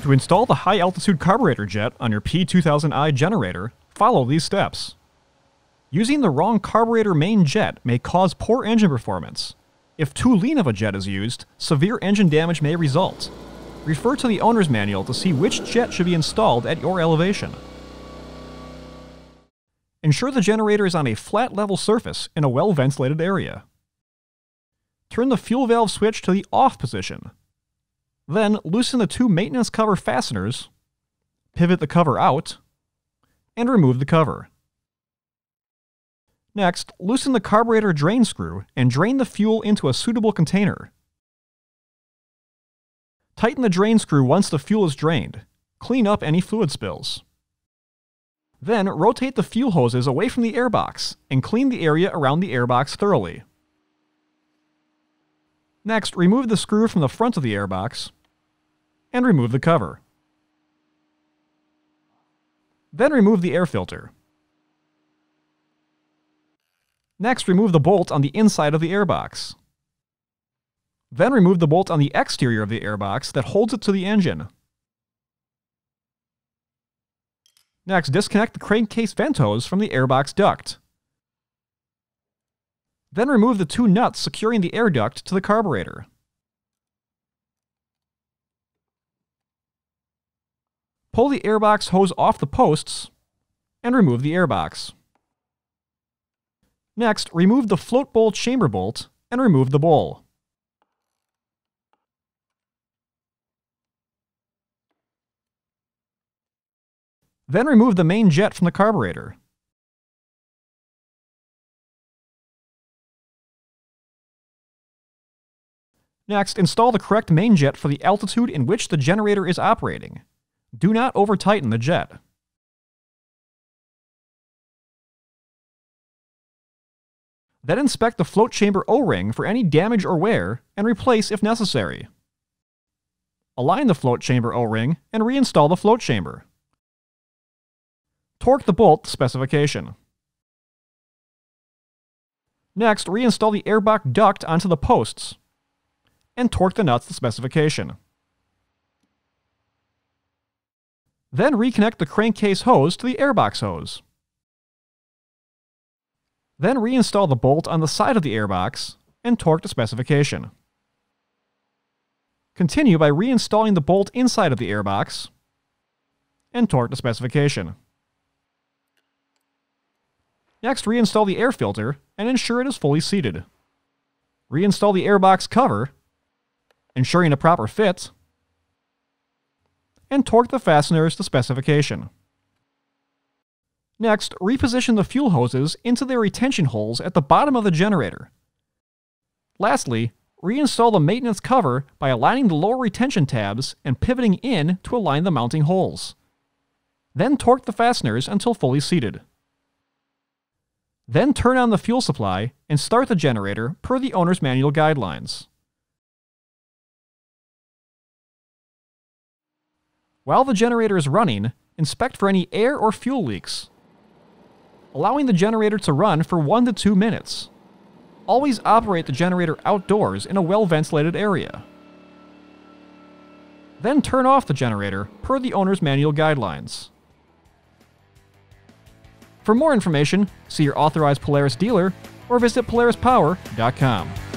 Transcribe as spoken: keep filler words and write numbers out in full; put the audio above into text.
To install the high-altitude carburetor jet on your P two thousand i generator, follow these steps. Using the wrong carburetor main jet may cause poor engine performance. If too lean of a jet is used, severe engine damage may result. Refer to the owner's manual to see which jet should be installed at your elevation. Ensure the generator is on a flat level surface in a well-ventilated area. Turn the fuel valve switch to the off position. Then loosen the two maintenance cover fasteners, pivot the cover out, and remove the cover. Next, loosen the carburetor drain screw and drain the fuel into a suitable container. Tighten the drain screw once the fuel is drained. Clean up any fluid spills. Then rotate the fuel hoses away from the airbox and clean the area around the airbox thoroughly. Next, remove the screw from the front of the airbox and remove the cover. Then remove the air filter. Next, remove the bolt on the inside of the airbox. Then remove the bolt on the exterior of the airbox that holds it to the engine. Next, disconnect the crankcase vent hose from the airbox duct. Then remove the two nuts securing the air duct to the carburetor. Pull the airbox hose off the posts and remove the airbox. Next, remove the float bowl chamber bolt and remove the bowl. Then remove the main jet from the carburetor. Next, install the correct main jet for the altitude in which the generator is operating. Do not over-tighten the jet. Then inspect the float chamber O-ring for any damage or wear and replace if necessary. Align the float chamber O-ring and reinstall the float chamber. Torque the bolt to specification. Next, reinstall the airbox duct onto the posts and torque the nuts to specification. Then reconnect the crankcase hose to the airbox hose. Then reinstall the bolt on the side of the airbox and torque to specification. Continue by reinstalling the bolt inside of the airbox and torque to specification. Next, reinstall the air filter and ensure it is fully seated. Reinstall the airbox cover, ensuring a proper fit, and torque the fasteners to specification. Next, reposition the fuel hoses into their retention holes at the bottom of the generator. Lastly, reinstall the maintenance cover by aligning the lower retention tabs and pivoting in to align the mounting holes. Then torque the fasteners until fully seated. Then turn on the fuel supply and start the generator per the owner's manual guidelines. While the generator is running, inspect for any air or fuel leaks, allowing the generator to run for one to two minutes. Always operate the generator outdoors in a well-ventilated area. Then turn off the generator per the owner's manual guidelines. For more information, see your authorized Polaris dealer or visit polaris power dot com.